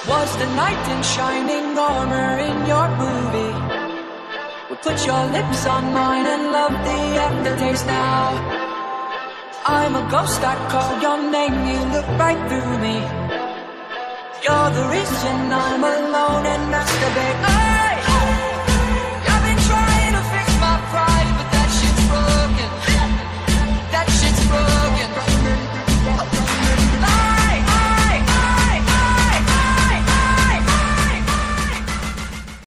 Was the knight in shining armor in your movie? Well, put your lips on mine and love the aftertaste now. I'm a ghost, I call your name, you look right through me. You're the reason I'm